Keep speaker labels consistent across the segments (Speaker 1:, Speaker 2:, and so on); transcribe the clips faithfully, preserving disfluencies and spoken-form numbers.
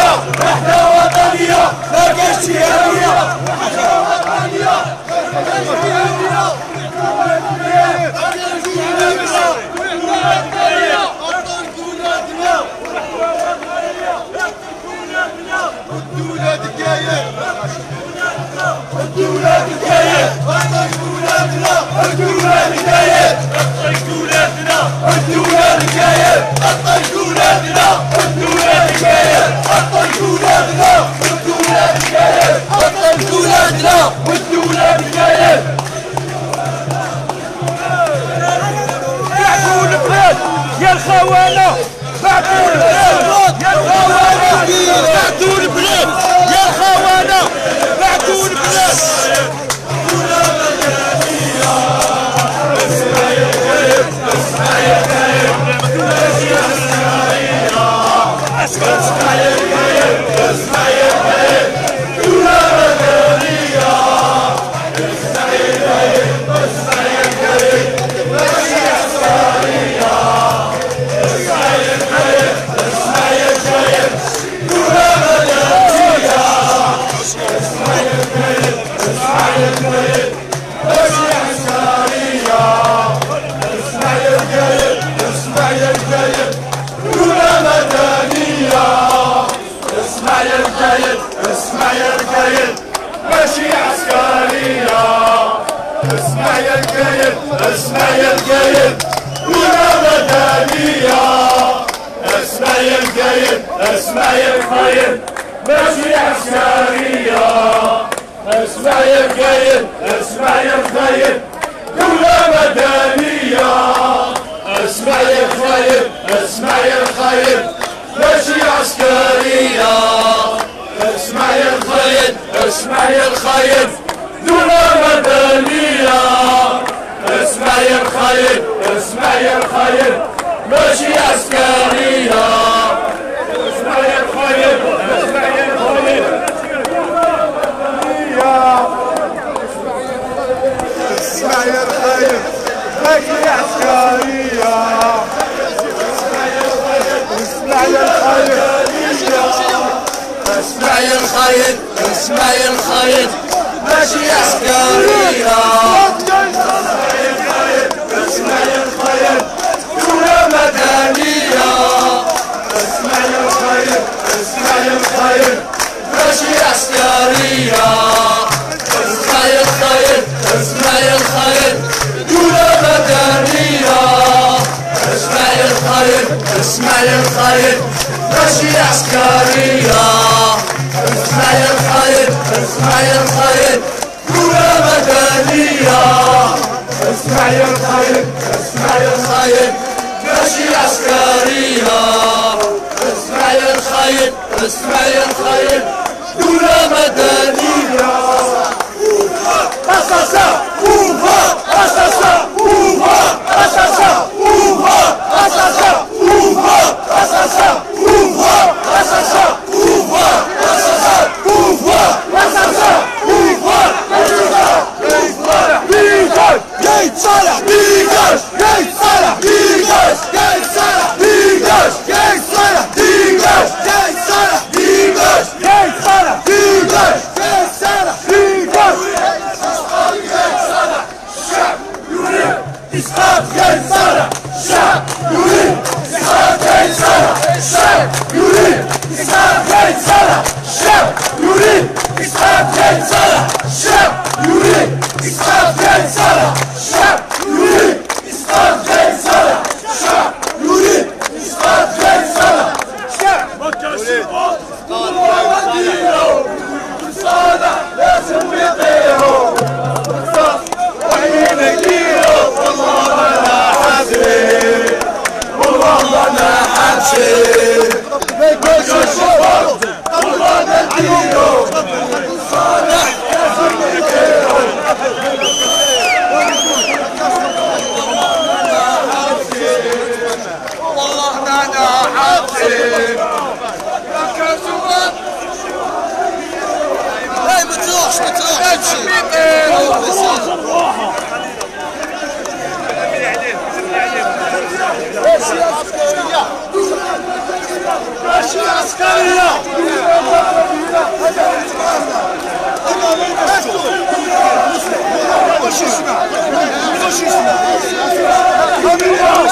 Speaker 1: وطنية وحدة وطنية ما كاينش شيعية وحدة وطنية ما كاينش شيعية الدولة دكاية الدولة دكاية وطن دولتنا الدولة دكاية وطن دولتنا الدولة دكاية وطن دولتنا الدولة دكاية وطن دولتنا الدولة دكاية وطن دولتنا والدولة دكاية بعتوا البلاد يا الخونة بعتوا البلاد يا الخونة بعتوا البلاد يا الخونة بعتوا البلاد اسمع يا الكايد ماشي عسكرية اسمع يا الكايد اسمع يا الكايد دولة مدنية اسمع يا الكايد اسمع يا الكايد ماشي عسكرية اسمع يا الكايد اسمع يا الكايد دولة مدنية اسمع يا الكايد اسمع يا الكايد ماشي عسكرية اسمع يا الخايد اسمع يا الخايد دولة مدنية اسمع يا الخايد اسمع يا الخايد ماشي عسكرية اسمع يا الخايد اسمع يا الخايد اسمع يا الخايد ماشي عسكرية اسمع يا الخايد اسمع يا الخايد اسمع يا الخايد اسمع يا الخايد ماشي عسكرية اسمع يا الخايد دولة مدنية اسمع يا الخايد اسمع يا الخايد ماشي عسكرية اسمع يا الخايد اسمع يا الخايد دولة مدنية اسمع يا الخايد اسمع يا الخايد ماشي عسكرية اسمع يا الخايد اسمع يا الخايد دولة مدنية اسمع يا الخايد اسمع يا الخايد ماشي عسكرية اسمع يا الخايد اسمع يا الخايد دولة مدنية أساسا أوفا أساسا أوفا أساسا أوفا أساسا أوفا أساسا أوفا أساسا أوفا أساسا أوفا أساسا أوفا أساسا أوفا بيجاش جاي صالح بيجاش جاي صالح بيجاش جاي صالح بيجاش جاي صالح بيجاش جاي صالح بيجاش جاي صالح بيجاش جاي صالح بيجاش الشعب يريد إسقاط جاي صالح الشعب يريد إسقاط جاي صالح الشعب يريد إسقاط جاي صالح الشعب يريد إسقاط جاي صالح الشعب يريد إسقاط جاي صالح الشعب يريد إسقاط جاي صالح الشعب يريد إسقاط جاي صالح الشعب يريد صالح لازم يطيروا وحين يديروا والله انا حاسب والله انا حاسب مش الشباب والله نديروا صالح لازم يطيروا والله انا حاسب هاي ما تروحش ما تروحش ماشي عسكرية ماشي عسكرية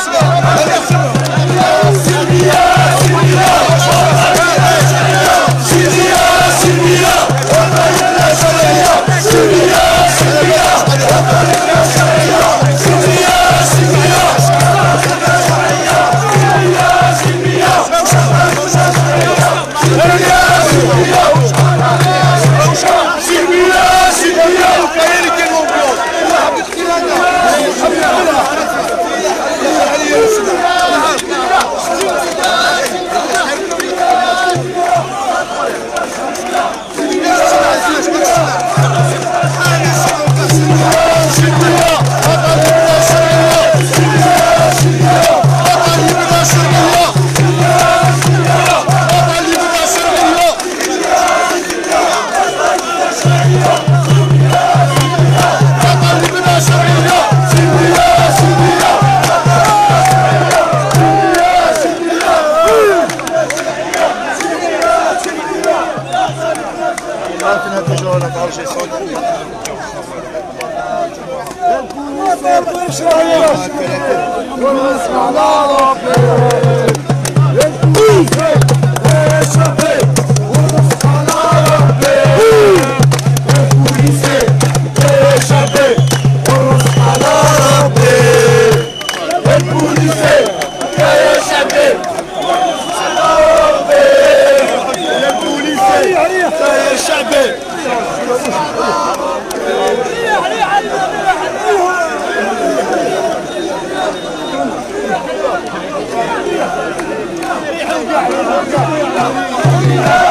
Speaker 1: Yeah.